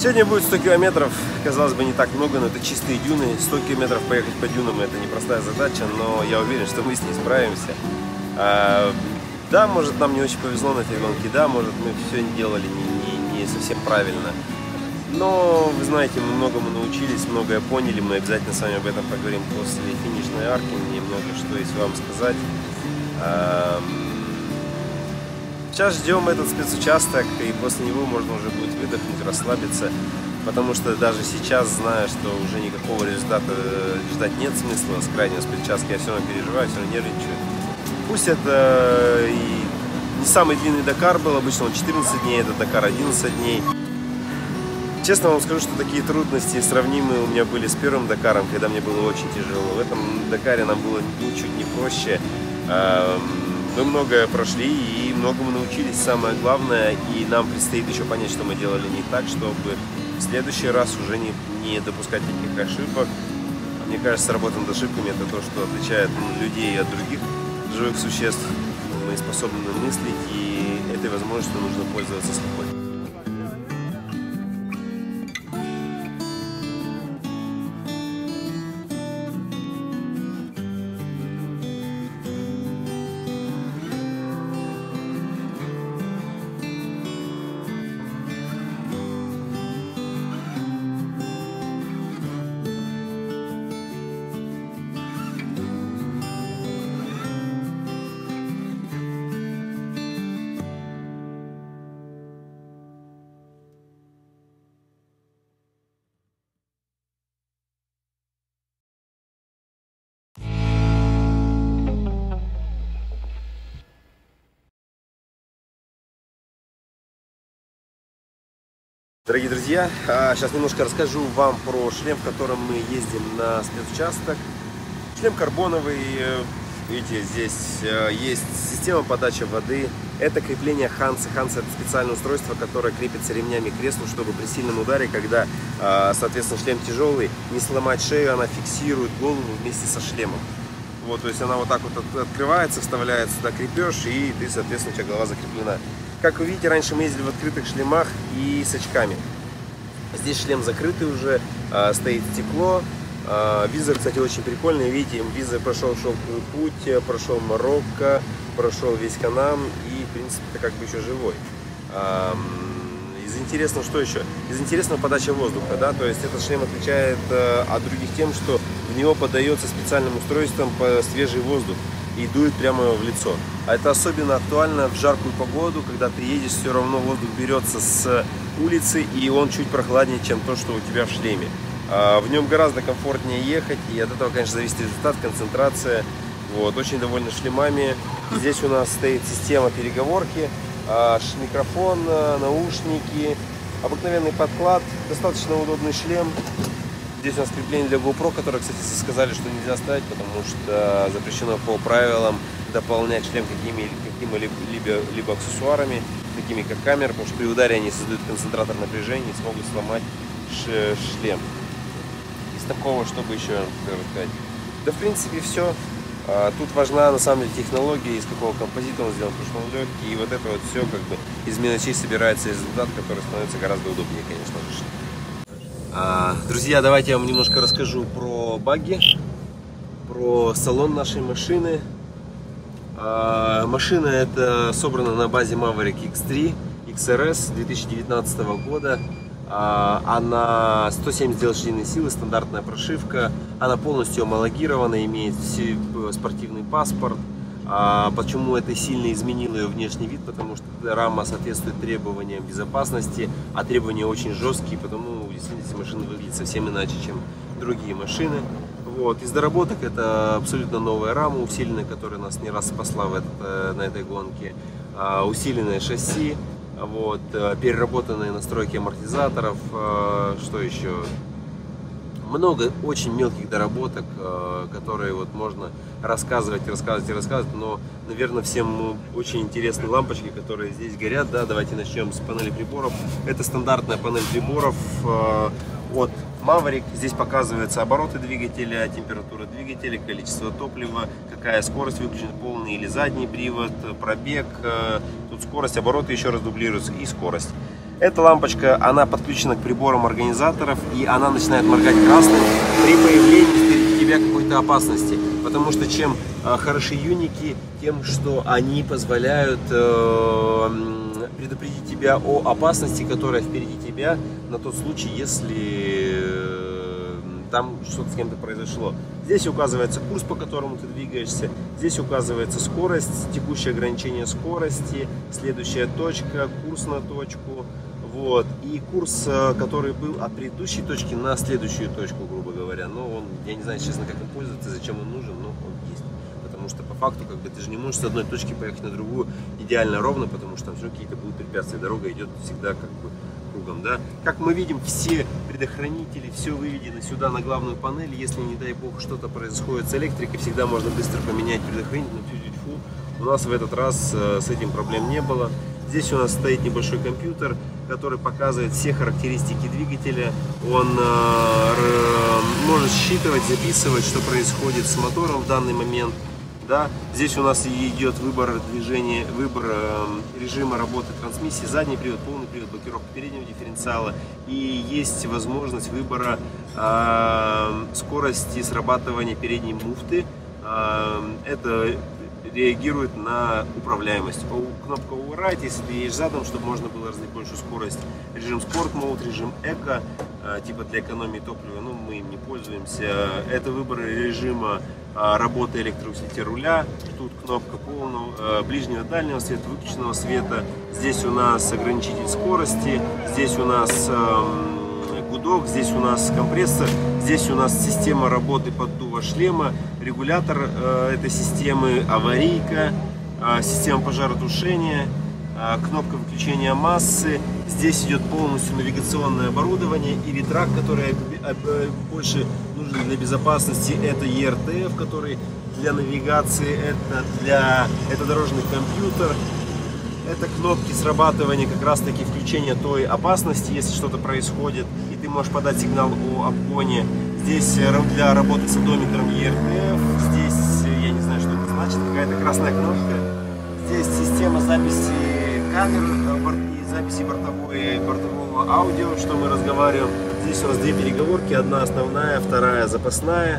Сегодня будет 100 километров, казалось бы, не так много, но это чистые дюны. 100 километров поехать по дюнам — это непростая задача, но я уверен, что мы с ней справимся. Да, может, нам не очень повезло на этой гонке, да, может, мы все делали не совсем правильно. Но, вы знаете, мы многому научились, многое поняли, мы обязательно с вами об этом поговорим после финишной арки, мне много что есть вам сказать. Сейчас ждем этот спецучасток, и после него можно уже будет выдохнуть, расслабиться, потому что даже сейчас, зная, что уже никакого результата ждать нет смысла с крайнего спецучастка, я все равно переживаю, все равно нервничаю. Пусть это и не самый длинный Дакар был, обычно он 14 дней, этот Дакар 11 дней. Честно вам скажу, что такие трудности сравнимые у меня были с первым Дакаром, когда мне было очень тяжело. В этом Дакаре нам было ничуть не проще. Мы многое прошли и многому научились, самое главное, и нам предстоит еще понять, что мы делали не так, чтобы в следующий раз уже не допускать таких ошибок. Мне кажется, работа над ошибками — это то, что отличает людей от других живых существ. Мы способны мыслить, и этой возможностью нужно пользоваться спокойно. Дорогие друзья, сейчас немножко расскажу вам про шлем, в котором мы ездим на спецучасток. Шлем карбоновый, видите, здесь есть система подачи воды. Это крепление Hansa. Hansa — это специальное устройство, которое крепится ремнями к креслу, чтобы при сильном ударе, когда, соответственно, шлем тяжелый, не сломать шею, она фиксирует голову вместе со шлемом. Вот, то есть она вот так вот открывается, вставляется сюда крепеж, и ты, соответственно, у тебя голова закреплена. Как вы видите, раньше мы ездили в открытых шлемах и с очками. Здесь шлем закрытый уже, стоит стекло. Визор, кстати, очень прикольный. Видите, визор прошел шелковый путь, прошел Марокко, прошел весь Канам и, в принципе, это как бы еще живой. Из интересного, что еще? Из интересного подача воздуха, да, то есть этот шлем отличает от других тем, что в него подается специальным устройством свежий воздух и дует прямо в лицо. А это особенно актуально в жаркую погоду, когда ты едешь, все равно воздух берется с улицы, и он чуть прохладнее, чем то, что у тебя в шлеме. В нем гораздо комфортнее ехать, и от этого, конечно, зависит результат, концентрация. Вот, очень довольны шлемами. Здесь у нас стоит система переговорки, микрофон, наушники, обыкновенный подклад, достаточно удобный шлем. Здесь у нас крепление для GoPro, которое, кстати, сказали, что нельзя ставить, потому что запрещено по правилам дополнять шлем какими-либо аксессуарами, такими как камера, потому что при ударе они создают концентратор напряжения и смогут сломать шлем. Из такого, чтобы еще сказать. Да, в принципе, все. Тут важна, на самом деле, технология, из какого композита он сделан, потому что он легкий, и вот это вот все как бы из мелочей собирается результат, который становится гораздо удобнее, конечно же. Друзья, давайте я вам немножко расскажу про багги, про салон нашей машины. Машина эта собрана на базе Maverick X3 XRS 2019 года. Она 170 лошадиных сил, стандартная прошивка. Она полностью homologирована, имеет спортивный паспорт. Почему это сильно изменило ее внешний вид? Потому что рама соответствует требованиям безопасности, а требования очень жесткие, потому действительно машина выглядит совсем иначе, чем другие машины. Вот. Из доработок это абсолютно новая рама, усиленная, которая нас не раз спасла на этой гонке. Усиленное шасси, вот, переработанные настройки амортизаторов, что еще? Много очень мелких доработок, которые вот можно рассказывать, но, наверное, всем очень интересны лампочки, которые здесь горят. Да, давайте начнем с панели приборов. Это стандартная панель приборов от Maverick. Здесь показываются обороты двигателя, температура двигателя, количество топлива, какая скорость, выключен полный или задний привод, пробег. Тут скорость, обороты еще раз дублируются и скорость. Эта лампочка, она подключена к приборам организаторов, и она начинает моргать красным при появлении впереди тебя какой-то опасности. Потому что чем хороши юники, тем, что они позволяют предупредить тебя о опасности, которая впереди тебя, на тот случай, если там что-то с кем-то произошло. Здесь указывается курс, по которому ты двигаешься. Здесь указывается скорость, текущее ограничение скорости, следующая точка, курс на точку. Вот. И курс, который был от предыдущей точки на следующую точку, грубо говоря. Но он, я не знаю, честно, как им пользоваться, зачем он нужен, но он есть. Потому что по факту, как бы, ты же не можешь с одной точки поехать на другую идеально ровно, потому что там все какие-то будут препятствия. Дорога идет всегда как бы кругом, да. Как мы видим, все предохранители, все выведено сюда на главную панель. Если, не дай бог, что-то происходит с электрикой, всегда можно быстро поменять предохранитель. У нас в этот раз с этим проблем не было. Здесь у нас стоит небольшой компьютер, который показывает все характеристики двигателя. Он может считывать, записывать, что происходит с мотором в данный момент. Да? Здесь у нас идет выбор движения, выбор режима работы трансмиссии, задний привод, полный привод, блокировка переднего дифференциала. И есть возможность выбора скорости срабатывания передней муфты. Это реагирует на управляемость. Кнопка Override, если ты едешь задом, чтобы можно было развить большую скорость. Режим Sport Mode, режим Eco, типа для экономии топлива, но мы им не пользуемся. Это выбор режима работы электроусилителя руля. Тут кнопка полного, ближнего, дальнего света, выключенного света. Здесь у нас ограничитель скорости, здесь у нас гудок, здесь у нас компрессор, здесь у нас система работы поддува шлема, регулятор этой системы, аварийка, система пожаротушения, кнопка выключения массы. Здесь идет полностью навигационное оборудование и ветрак, который больше нужен для безопасности. Это ERTF, который для навигации, это дорожный компьютер. Это кнопки срабатывания, как раз таки включения той опасности, если что-то происходит, и ты можешь подать сигнал о обгоне. Здесь для работы с одометром ERTF, здесь, я не знаю, что это значит, какая-то красная кнопка. Здесь система записи камер и записи бортового аудио, что мы разговариваем. Здесь у нас две переговорки, одна основная, вторая запасная.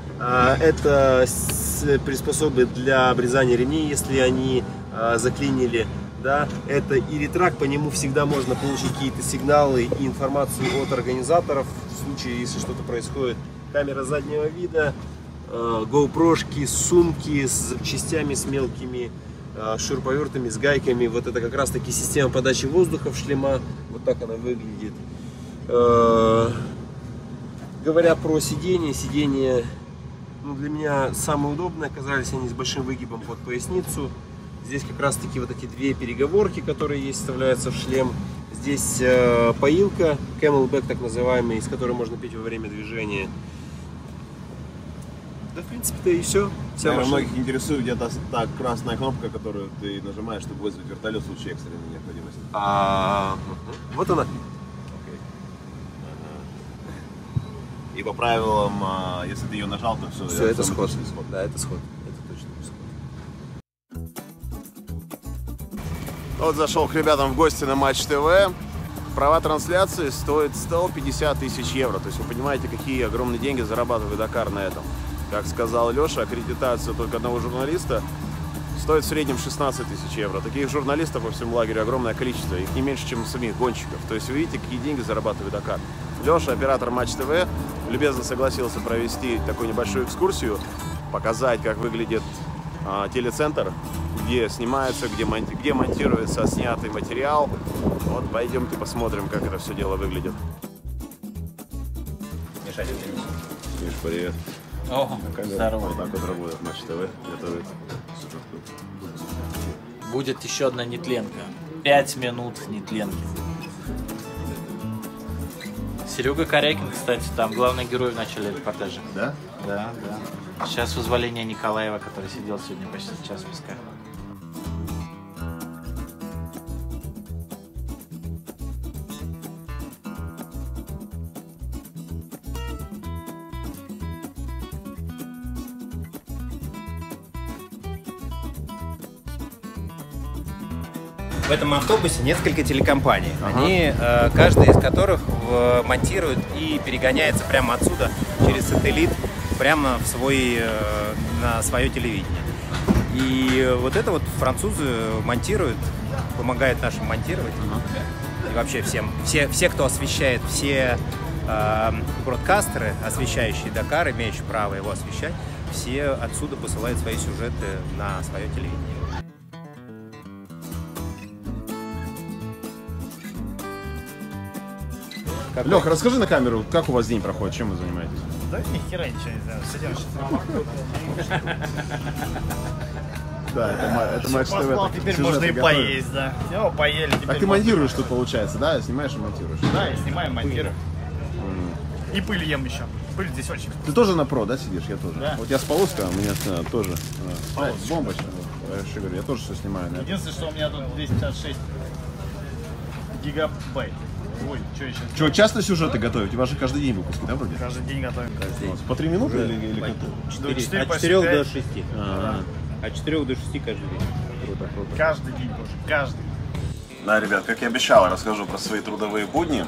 Это приспособы для обрезания ремней, если они заклинили. Да, это и ретрак, по нему всегда можно получить какие-то сигналы и информацию от организаторов в случае, если что-то происходит. Камера заднего вида, GoPro-шки, сумки с запчастями, с мелкими шуруповертами, с гайками. Вот это как раз таки система подачи воздуха в шлема. Вот так она выглядит. Говоря про сиденья, ну, для меня самые удобные оказались они с большим выгибом под поясницу. Здесь как раз таки вот эти две переговорки, которые есть, вставляются в шлем. Здесь поилка, camelback так называемый, из которой можно пить во время движения. Да, в принципе-то и все. Многих интересует где-то та красная кнопка, которую ты нажимаешь, чтобы вызвать вертолет в случае экстренной необходимости. Вот она. И по правилам, если ты ее нажал, то все. Все, это сход. Да, это сход. Вот зашел к ребятам в гости на Матч ТВ. Права трансляции стоят 150 тысяч евро. То есть вы понимаете, какие огромные деньги зарабатывает Дакар на этом. Как сказал Леша, аккредитация только одного журналиста стоит в среднем 16 тысяч евро. Таких журналистов по всему лагерю огромное количество. Их не меньше, чем самих гонщиков. То есть вы видите, какие деньги зарабатывает Дакар. Леша, оператор Матч ТВ, любезно согласился провести такую небольшую экскурсию, показать, как выглядит телецентр, где снимается, где монтируется снятый материал. Вот пойдемте посмотрим, как это все дело выглядит. Миша, Миш, привет. О, здорово. Вот так вот работает Матч ТВ. Готовит. Будет еще одна нетленка. 5 минут нетленки. Серега Корякин, кстати, там главный герой в начале репортажа. Да? Да, да. Сейчас вызволение Николаева, который сидел сегодня почти час в песках. в этом автобусе несколько телекомпаний. Они, каждая из которых монтирует и перегоняется прямо отсюда через сателлит прямо на свое телевидение. И вот это вот французы монтируют, помогают нашим монтировать. И вообще все, кто освещает, все бродкастеры, освещающие Дакар, имеющие право его освещать, все отсюда посылают свои сюжеты на свое телевидение. Леха, расскажи на камеру, как у вас день проходит, чем вы занимаетесь? Да ни хера ничего не знаю. Сидим сейчас. Да, это Матч ТВ. Теперь можно и поесть, да. Все, поели. А ты монтируешь тут, получается, да? Снимаешь и монтируешь? Да, я снимаю, монтирую. И пыль ем еще. Пыль здесь очень вкусная. Ты тоже на про, да, сидишь? Я тоже. Да. Вот я с полоска, у меня тоже. Бомба сейчас. Я говорю, я тоже все снимаю. Да. Единственное, что у меня тут 256 гигабайт. Ой, что еще? Что, часто сюжеты готовите? У вас же каждый день выпуски, да, вроде? Каждый день готовим. Каждый день. По 3 минуты или как? От 4 до 6. От 4 до 6 каждый день. Круто, круто. Каждый день тоже. Каждый. Да, ребят, как я обещал, расскажу про свои трудовые будни.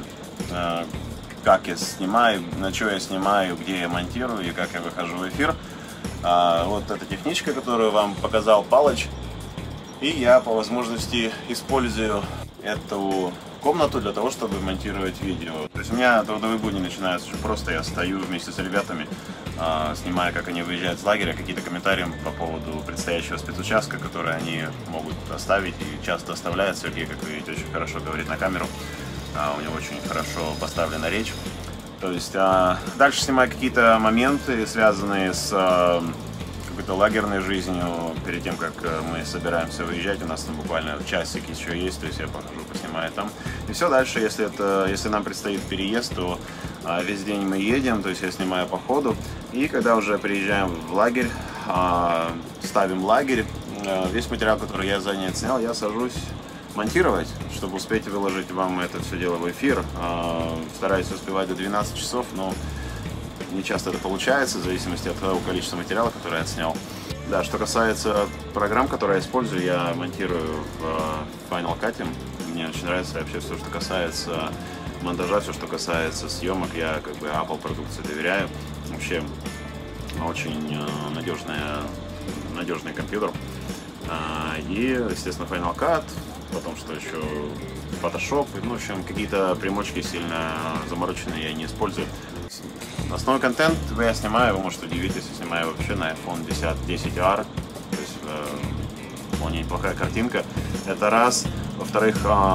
Как я снимаю, на что я снимаю, где я монтирую и как я выхожу в эфир. Вот эта техничка, которую вам показал Палыч. И я по возможности использую эту комнату для того, чтобы монтировать видео. То есть у меня трудовые будни начинаются очень просто. Я стою вместе с ребятами, снимаю, как они выезжают с лагеря, какие-то комментарии по поводу предстоящего спецучастка, которые они могут оставить и часто оставляют. Сергей, как вы видите, очень хорошо говорит на камеру. У него очень хорошо поставлена речь. То есть дальше снимаю какие-то моменты, связанные с какой-то лагерной жизнью. Перед тем, как мы собираемся выезжать, у нас там буквально часик еще есть, то есть я покажу, поснимаю там. И все дальше, если нам предстоит переезд, то весь день мы едем, то есть я снимаю по ходу. И когда уже приезжаем в лагерь, ставим лагерь, весь материал, который я за день снял, я сажусь монтировать, чтобы успеть выложить вам это все дело в эфир. Стараюсь успевать до 12 часов, но не часто это получается, в зависимости от того количества материала, который я отснял. Да, что касается программ, которые я использую, я монтирую в Final Cut. Мне очень нравится вообще все, что касается монтажа, все, что касается съемок. Я как бы Apple продукции доверяю. Вообще очень надежный компьютер. И, естественно, Final Cut. Потом что еще? Photoshop. Ну, в общем, какие-то примочки сильно замороченные я не использую. Основной контент я снимаю, вы можете удивиться, если снимаю вообще на iPhone 10R. То есть вполне неплохая картинка. Это раз. Во-вторых,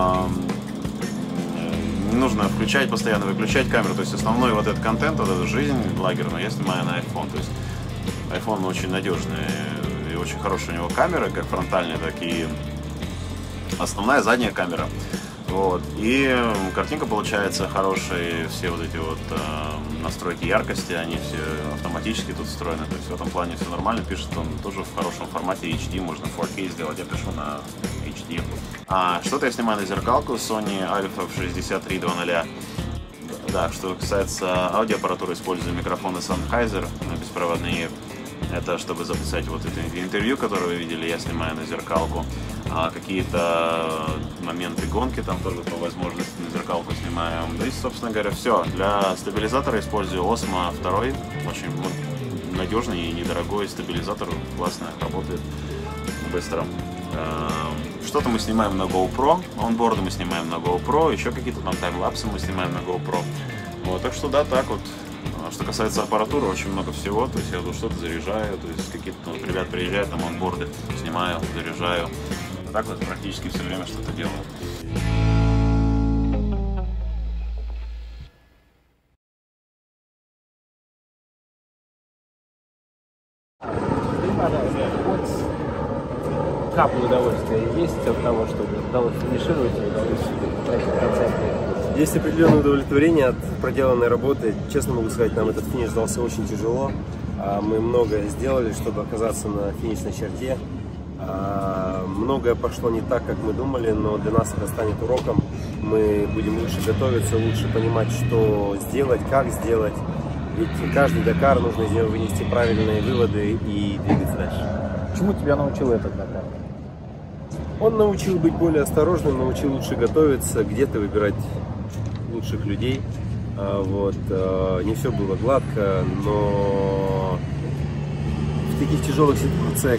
не нужно включать, постоянно выключать камеру. То есть основной вот этот контент, вот эту жизнь лагерную я снимаю на iPhone. То есть iPhone очень надежный и очень хорошая у него камера, как фронтальная, так и основная задняя камера. Вот. И картинка получается хорошая, все вот эти вот настройки яркости, они все автоматически тут встроены, то есть в этом плане все нормально, пишет он тоже в хорошем формате HD, можно 4K сделать, я пишу на HD. Что-то я снимаю на зеркалку Sony Alpha 6300. Да, что касается аудиоаппаратуры, использую микрофоны Sennheiser беспроводные. Это чтобы записать вот это интервью, которое вы видели, я снимаю на зеркалку. Какие-то моменты гонки там тоже по возможности на зеркалку снимаю. Да и, собственно говоря, все. Для стабилизатора использую Osmo 2. Очень надежный и недорогой стабилизатор. Классно работает, быстро. Что-то мы снимаем на GoPro. Онборды мы снимаем на GoPro. Еще какие-то там таймлапсы мы снимаем на GoPro. Вот, так что да, так вот. Что касается аппаратуры, очень много всего, то есть я тут что-то заряжаю, то есть какие-то ребят приезжают, там онборды, снимаю, заряжаю. Так вот практически все время что-то делаю. Капля удовольствия есть от того, что удалось финишировать, удалось пройти в конце. Есть определенное удовлетворение от проделанной работы. Честно могу сказать, нам этот финиш дался очень тяжело. Мы многое сделали, чтобы оказаться на финишной черте. Многое пошло не так, как мы думали, но для нас это станет уроком. Мы будем лучше готовиться, лучше понимать, что сделать, как сделать. Ведь каждый Дакар нужно из него вынести правильные выводы и двигаться дальше. Чему тебя научил этот Дакар? Он научил быть более осторожным, научил лучше готовиться, где-то выбирать лучших людей. Вот. Не все было гладко, но в таких тяжелых ситуациях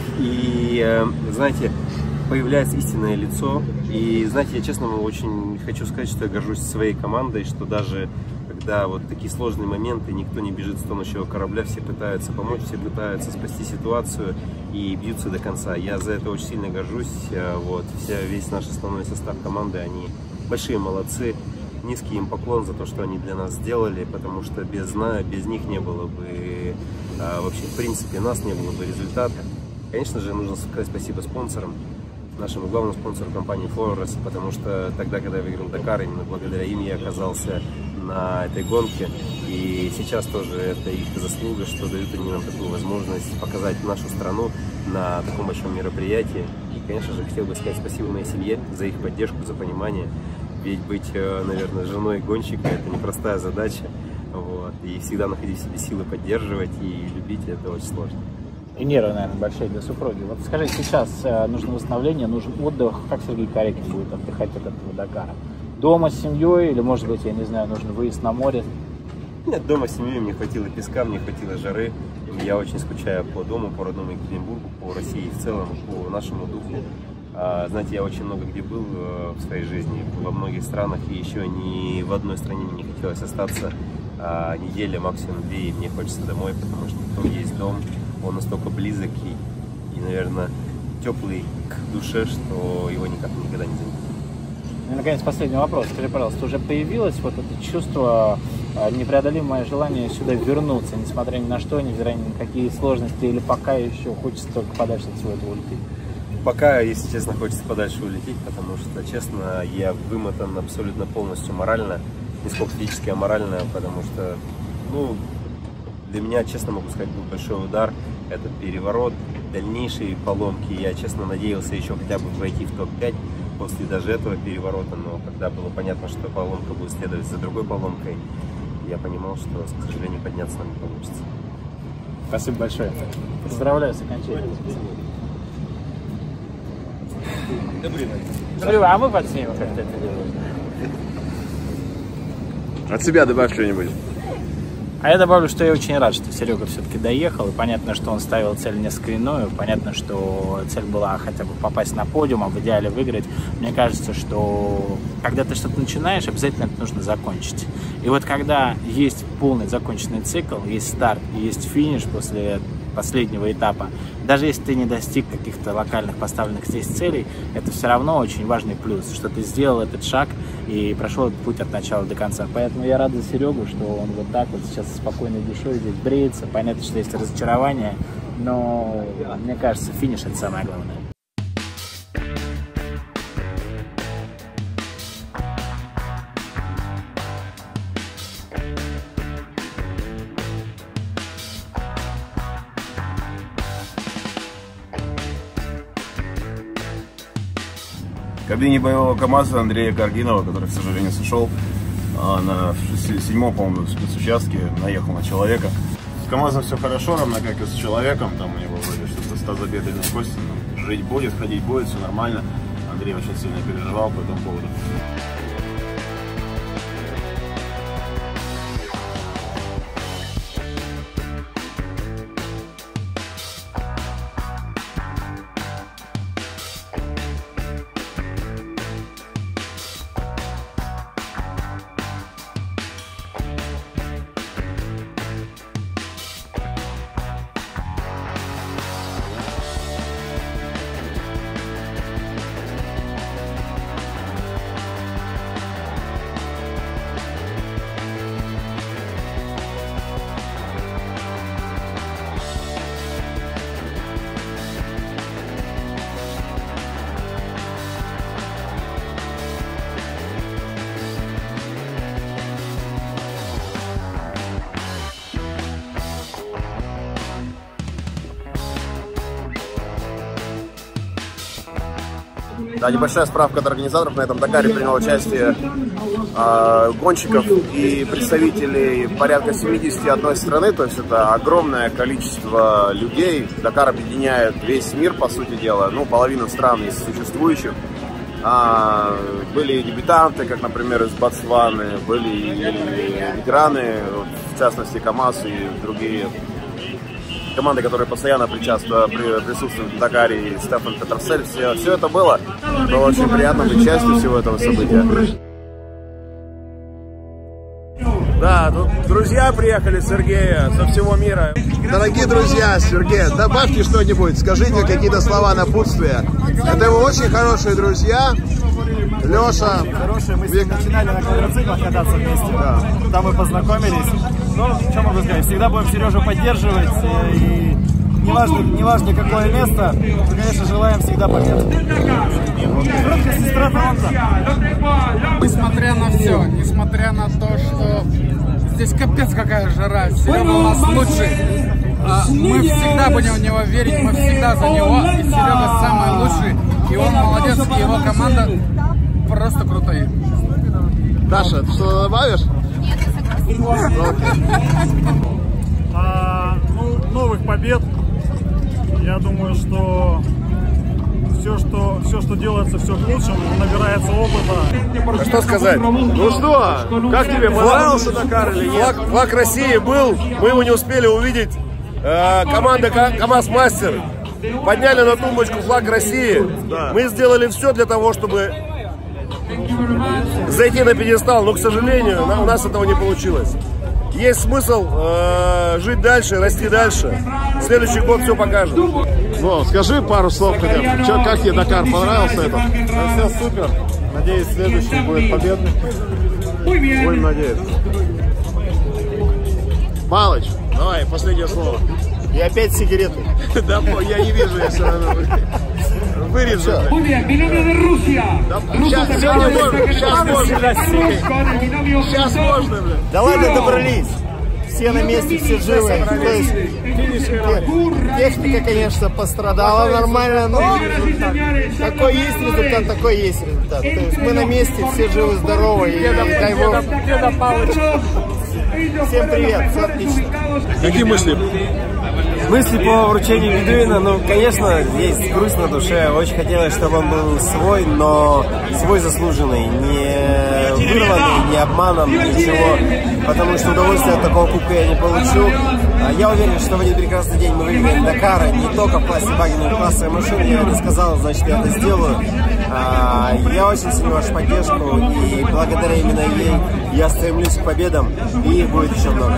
знаете, появляется истинное лицо. И, знаете, я честно очень хочу сказать, что я горжусь своей командой, что даже когда вот такие сложные моменты, никто не бежит с тонущего корабля, все пытаются помочь, все пытаются спасти ситуацию и бьются до конца. Я за это очень сильно горжусь. Вот. Весь наш основной состав команды, они большие молодцы. Низкий им поклон за то, что они для нас сделали, потому что без них не было бы, вообще, в принципе, нас не было бы результата. Конечно же, нужно сказать спасибо спонсорам, нашему главному спонсору компании Flores, потому что тогда, когда я выиграл Дакар, именно благодаря им я оказался на этой гонке. И сейчас тоже это их заслуга, что дают они нам такую возможность показать нашу страну на таком большом мероприятии. И, конечно же, хотел бы сказать спасибо моей семье за их поддержку, за понимание. Ведь быть, наверное, женой гонщика — это непростая задача. Вот. И всегда находить в себе силы поддерживать и любить — это очень сложно. И нервы, наверное, большие для супруги. Вот скажи, сейчас нужно восстановление, нужен отдых. Как Сергей Карякин будет отдыхать от этого Дакара? Дома с семьей или, может быть, я не знаю, нужен выезд на море? Нет, дома с семьей, мне хватило песка, мне хватило жары. Я очень скучаю по дому, по родному Екатеринбургу, по России в целом, по нашему духу. Знаете, я очень много где был в своей жизни, во многих странах, и еще ни в одной стране мне не хотелось остаться неделя, максимум 2, и мне хочется домой, потому что там есть дом, он настолько близок и, наверное, теплый к душе, что его никогда не заменить. И, наконец, последний вопрос. Скажи, пожалуйста, уже появилось вот это чувство, непреодолимое желание сюда вернуться, несмотря ни на что, невзирая ни на какие сложности, или пока еще хочется только подальше от всего этого улететь? Пока, если честно, хочется подальше улететь, потому что, честно, я вымотан абсолютно полностью морально, не сколько физически, а морально, потому что, ну, для меня, честно могу сказать, был большой удар, этот переворот, дальнейшие поломки. Я, честно, надеялся еще хотя бы войти в топ-5 после даже этого переворота, но когда было понятно, что поломка будет следовать за другой поломкой, я понимал, что, к сожалению, подняться нам не получится. Спасибо большое. Поздравляю с окончанием. А мы подснимем, как ты это делаешь. От себя добавь что-нибудь. А я добавлю, что я очень рад, что Серега все-таки доехал. И понятно, что он ставил цель несколько иную. Понятно, что цель была хотя бы попасть на подиум, а в идеале выиграть. Мне кажется, что когда ты что-то начинаешь, обязательно это нужно закончить. И вот когда есть полный законченный цикл, есть старт и есть финиш после последнего этапа, даже если ты не достиг каких-то локальных поставленных здесь целей, это все равно очень важный плюс, что ты сделал этот шаг и прошел этот путь от начала до конца. Поэтому я рад за Серегу, что он вот так вот сейчас со спокойной душой здесь бреется. Понятно, что есть разочарование, но мне кажется, финиш — это самое главное. В кабине боевого КамАЗа Андрея Каргинова, который, к сожалению, сошел на 7-м, по-моему, спецучастке, наехал на человека. С КамАЗом все хорошо, равно как и с человеком. Там у него вроде что-то с тазобедренной кости. Жить будет, ходить будет, все нормально. Андрей очень сильно переживал по этому поводу. Да, небольшая справка от организаторов. На этом Дакаре приняло участие гонщиков и представителей порядка 71 страны. То есть это огромное количество людей. Дакар объединяет весь мир, по сути дела. Ну, половину стран из существующих. Были дебютанты, как, например, из Ботсваны. Были и ветераны, в частности, КамАЗ и другие команды, которые постоянно присутствуют в Дакаре, и Стефан Петерсель, все это было. Было очень приятно быть частью всего этого события. Да, тут друзья приехали, Сергея, со всего мира. Дорогие друзья, Сергей, добавьте что-нибудь, скажите какие-то слова напутствия. Это его очень хорошие друзья. Леша. Хорошие, мы с ним начинали на квадроциклах кататься вместе. Да. Там мы познакомились. Ну, что могу сказать, всегда будем Сережу поддерживать. И неважно какое место, мы, конечно, желаем всегда победы. Сестра Торонто. Несмотря на все, несмотря на то, что здесь капец какая жара, Серега у нас лучший. Мы всегда будем в него верить, мы всегда за него. И Серега самый лучший. И он молодец, и его команда просто крутые. Даша, ты что добавишь? Нет, я согласна. Новых побед. Я думаю, что все, что делается, все к лучшему, набирается опыта. Что сказать? Ну что, как тебе понравился Дакар или нет? Флаг России был, мы его не успели увидеть. Команда КамАЗ Мастер подняли на тумбочку флаг России. Да. Мы сделали все для того, чтобы зайти на пьедестал, но, к сожалению, у нас этого не получилось. Есть смысл жить дальше, расти дальше. Следующий год все покажет. Ну, скажи пару слов хотя бы. Как тебе Дакар? Понравился это? Да, все супер. Надеюсь, следующий будет победный. Будем надеяться. Малыч, давай, последнее слово. И опять сигареты. Да, я не вижу, я все равно вырежу. Сейчас можно, блин. Да ладно, добрались. Все на месте, все живы. То есть, техника, конечно, пострадала нормально, но какой есть результат, такой есть результат. То есть мы на месте, все живы, здоровы. И дай Бог. Всем привет, все отлично. Какие мысли? Мысли по вручению Бедуина, ну, конечно, есть грусть на душе. Очень хотелось, чтобы он был свой, но свой заслуженный, не вырванный, не обманом, ничего. Потому что удовольствия от такого кубка я не получу. Я уверен, что в один прекрасный день мы выиграем Дакар, не только в классе багги, но и в классе машин. Я это сказал, значит, я это сделаю. Я очень ценю вашу поддержку, и благодаря именно ей я стремлюсь к победам, и их будет еще много.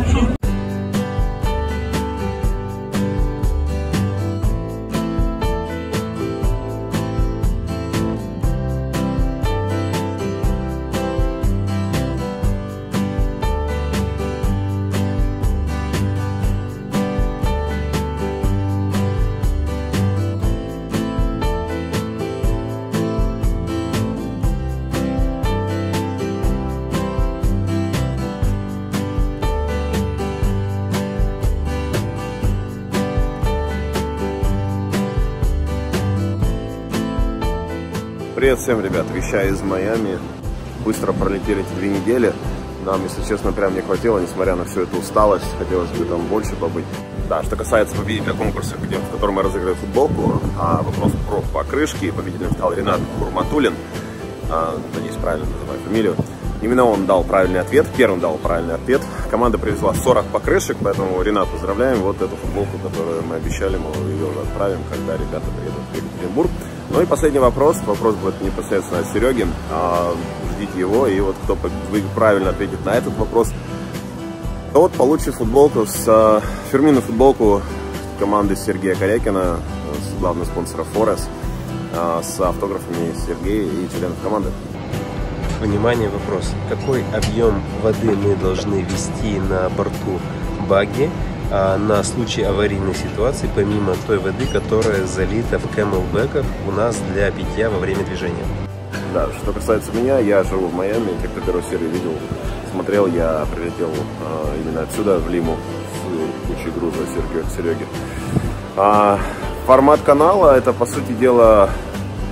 Привет всем, ребят, вещаю из Майами. Быстро пролетели эти 2 недели. Нам, если честно, прям не хватило, несмотря на всю эту усталость. Хотелось бы там больше побыть. Да, что касается победителя конкурса, в котором мы разыграли футболку, вопрос про покрышки. Победителем стал Ренат Курматулин. Надеюсь, правильно называю фамилию. Именно он дал правильный ответ, первым дал правильный ответ. Команда привезла 40 покрышек, поэтому, Ренат, поздравляем. Вот эту футболку, которую мы обещали, мы ее уже отправим, когда ребята приедут в Екатеринбург. Ну и последний вопрос. Вопрос будет непосредственно от Сереги. Ждите его. И вот кто правильно ответит на этот вопрос, тот получит футболку фирменную футболку команды Сергея Корякина, главного спонсора Форес, с автографами Сергея и членов команды. Внимание, вопрос. Какой объем воды мы должны вести на борту багги на случай аварийной ситуации, помимо той воды, которая залита в кэмелбэках у нас для питья во время движения? Да, что касается меня, я живу в Майами, как ты первую серию видел, смотрел, я прилетел именно отсюда, в Лиму, с кучей груза Сереги. Формат канала — это, по сути дела,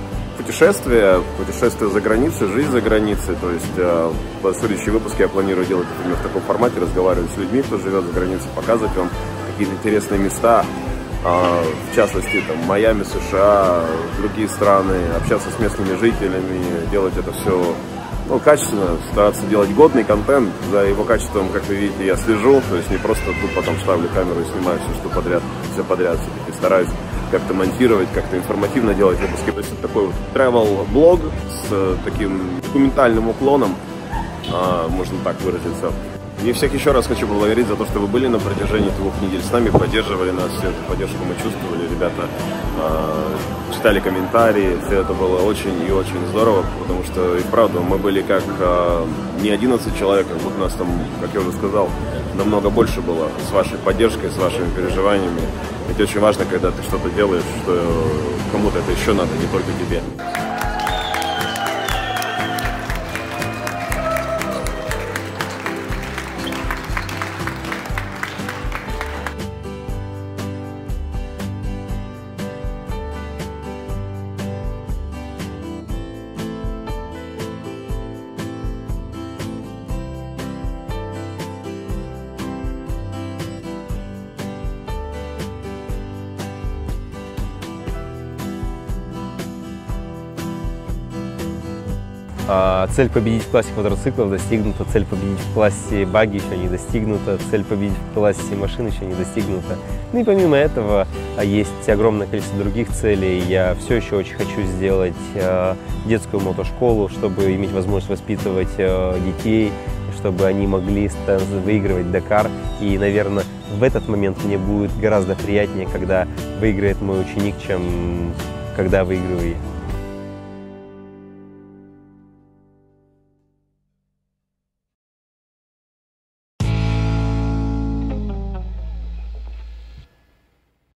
путешествия за границей, жизнь за границей. То есть следующие выпуски я планирую делать, например, в таком формате, разговаривать с людьми, кто живет за границей, показывать вам какие-то интересные места, в частности, там, Майами, США, другие страны, общаться с местными жителями, делать это все, ну, качественно, стараться делать годный контент. За его качеством, как вы видите, я слежу, то есть не просто тупо там ставлю камеру и снимаю все подряд, все-таки стараюсь как-то монтировать, как-то информативно делать выпуски. То есть это такой вот travel-блог с таким документальным уклоном, можно так выразиться. И всех еще раз хочу поблагодарить за то, что вы были на протяжении 2 недель с нами, поддерживали нас, всю эту поддержку мы чувствовали, ребята читали комментарии, все это было очень и очень здорово, потому что и правда мы были как не 11 человек, а вот нас там, как я уже сказал, намного больше было с вашей поддержкой, с вашими переживаниями. Ведь очень важно, когда ты что-то делаешь, что кому-то это еще надо, не только тебе. Цель победить в классе квадроциклов достигнута, цель победить в классе баги еще не достигнута, цель победить в классе машин еще не достигнута. Ну и помимо этого есть огромное количество других целей. Я все еще очень хочу сделать детскую мотошколу, чтобы иметь возможность воспитывать детей, чтобы они могли выигрывать Дакар. И, наверное, в этот момент мне будет гораздо приятнее, когда выиграет мой ученик, чем когда выигрываю я.